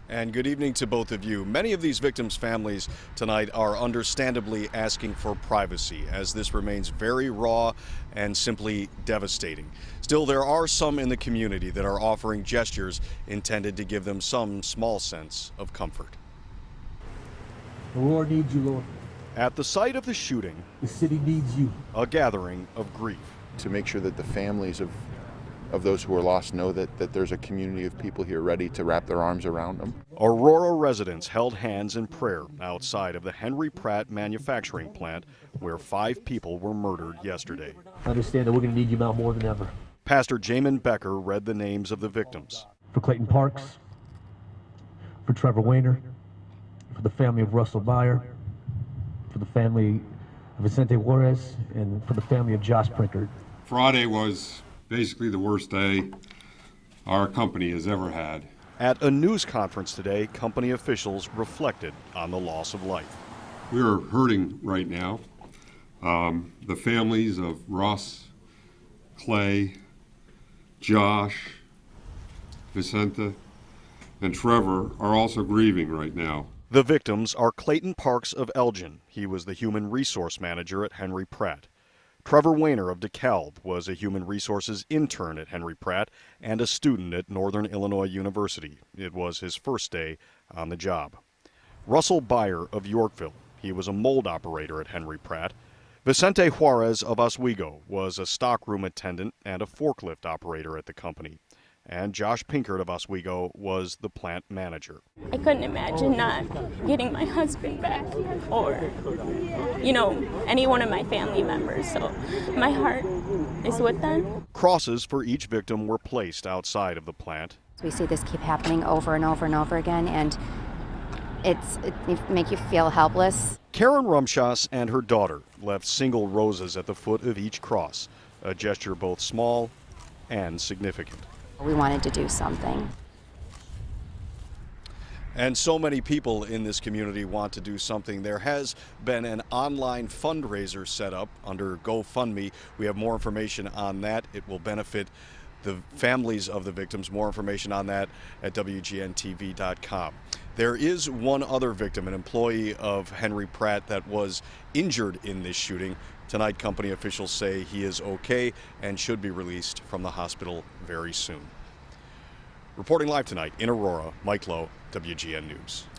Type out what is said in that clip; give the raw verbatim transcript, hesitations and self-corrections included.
And good evening to both of you. Many of these victims' families tonight are understandably asking for privacy, as this remains very raw and simply devastating. Still, there are some in the community that are offering gestures intended to give them some small sense of comfort. Aurora needs you, Lord. At the site of the shooting, the city needs you. A gathering of grief. To make sure that the families of of those who are lost know that, that there's a community of people here ready to wrap their arms around them. Aurora residents held hands in prayer outside of the Henry Pratt manufacturing plant where five people were murdered yesterday. I understand that we're going to need you now more than ever. Pastor Ziman Becker read the names of the victims. For Clayton Parks, for Trevor Wayner, for the family of Russell Byer, for the family of Vicente Juarez, and for the family of Josh Prinkard. Friday was basically the worst day our company has ever had. At a news conference today, company officials reflected on the loss of life. We are hurting right now. Um, the families of Russ, Clay, Josh, Vicente, and Trevor are also grieving right now. The victims are Clayton Parks of Elgin. He was the human resource manager at Henry Pratt. Trevor Wayner of DeKalb was a human resources intern at Henry Pratt and a student at Northern Illinois University. It was his first day on the job. Russell Byer of Yorkville. He was a mold operator at Henry Pratt. Vicente Juarez of Oswego was a stockroom attendant and a forklift operator at the company. And Josh Pinkard of Oswego was the plant manager. I couldn't imagine not getting my husband back or, you know, any one of my family members. So my heart is with them. Crosses for each victim were placed outside of the plant. We see this keep happening over and over and over again, and it's it make you feel helpless. Karen Rumschoss and her daughter left single roses at the foot of each cross, a gesture both small and significant. We wanted to do something. And so many people in this community want to do something. There has been an online fundraiser set up under GoFundMe. We have more information on that. It will benefit the families of the victims. More information on that at W G N T V dot com. There is one other victim, an employee of Henry Pratt that was injured in this shooting. Tonight, company officials say he is okay and should be released from the hospital very soon. Reporting live tonight in Aurora, Mike Lowe, W G N News.